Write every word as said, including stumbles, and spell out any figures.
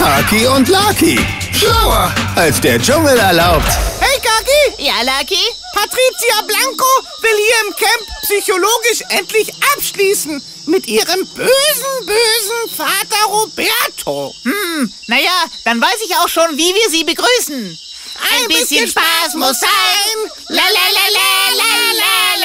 Kaki und Lucky. Schlauer, als der Dschungel erlaubt. Hey, Kaki! Ja, Lucky? Patricia Blanco will hier im Camp psychologisch endlich abschließen. Mit ihrem bösen, bösen Vater Roberto. Hm, naja, dann weiß ich auch schon, wie wir sie begrüßen. Ein, Ein bisschen, bisschen Spaß muss sein. La la la la la la.